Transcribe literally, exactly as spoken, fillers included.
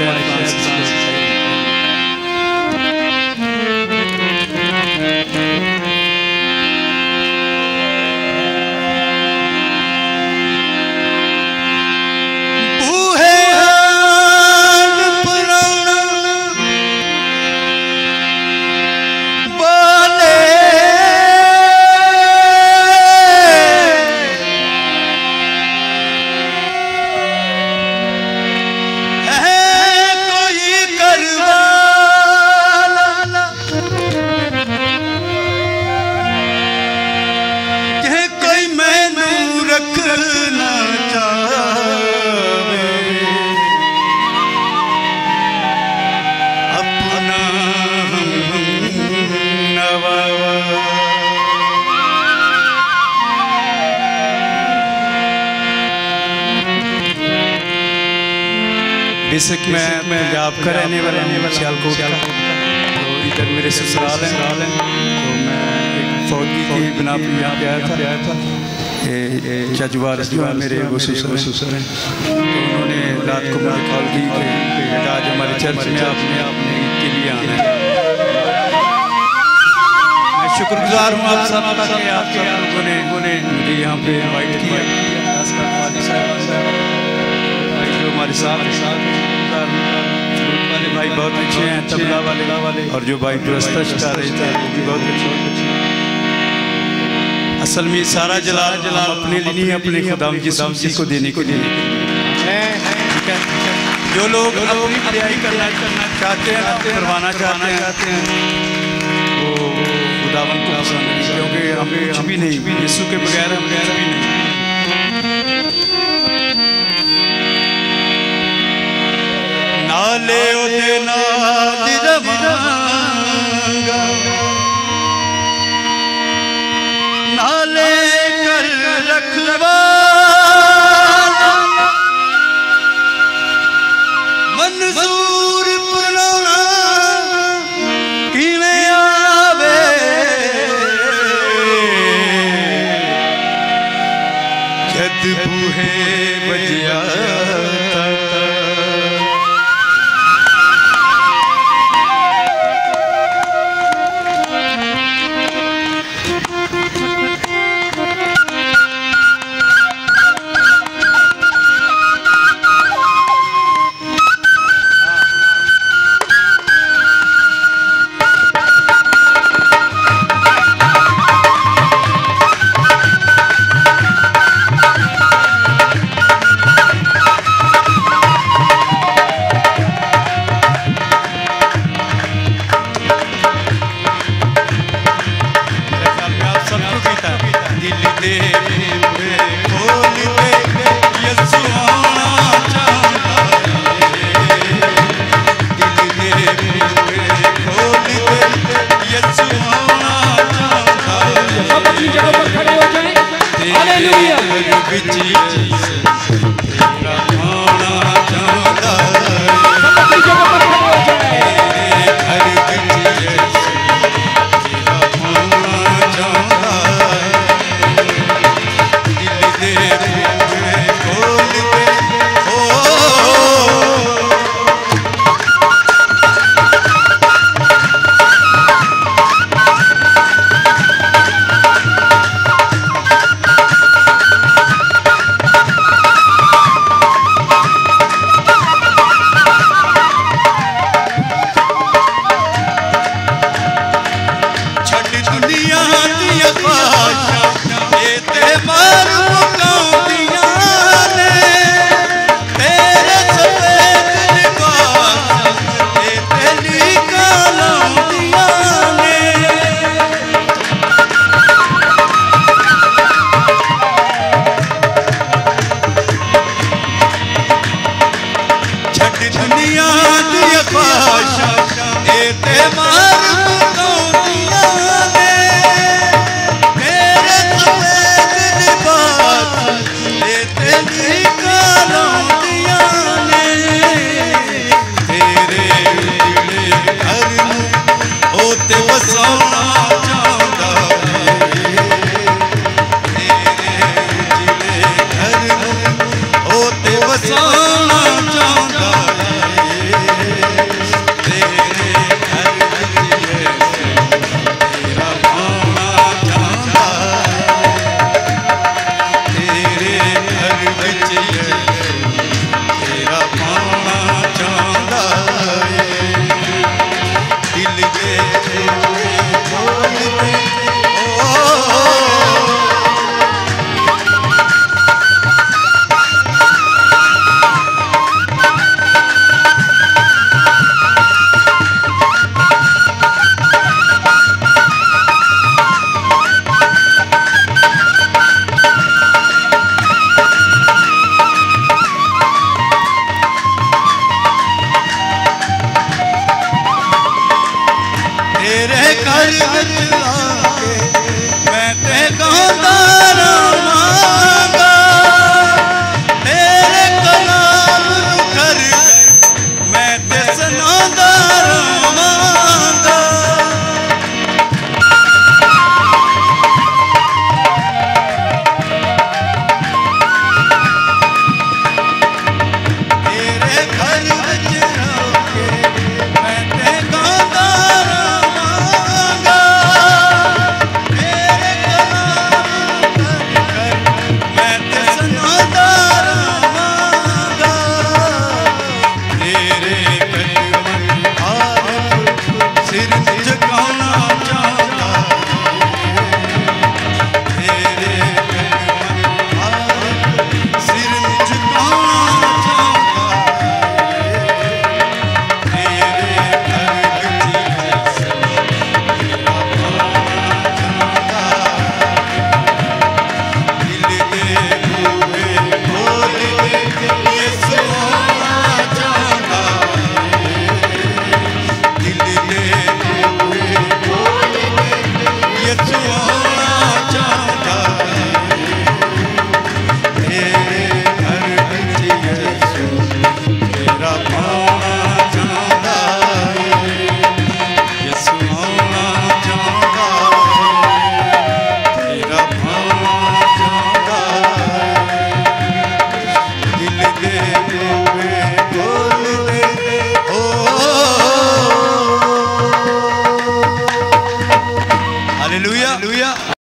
शहर Francis. Basic में पंजाब का रहने वाला सियालकोट का, तो इधर मेरे ससुराल हैं, तो मैं एक फौजी की बिना पर यहाँ पे आया था। जजवार जो है मेरे वो ससुर हैं, तो उन्होंने रात को मुझे कॉल की कि आज हमारे चर्च में आपने आपने के लिए आना है। मैं शुक्रगुजार हूँ आप सब का कि आप लोगों ने मुझे यहाँ पे इनवाइट किया। हमारे साथ वाले भाई बहुत अच्छे हैं, तबला वाले वाले और जो भाई प्रस्तुत कर रहे थे वो भी बहुत अच्छे। असल में सारा जलाल जलाल अपने लिए नहीं, अपने खुदाम जिसम को देने के लिए है। जो लोग अपनी बड़ाई करना चाहते हैं, करवाना चाहते हैं, वो खुदावन को पसंद नहीं, क्योंकि हम कुछ भी नहीं, यीशु के बगैर हम कुछ भी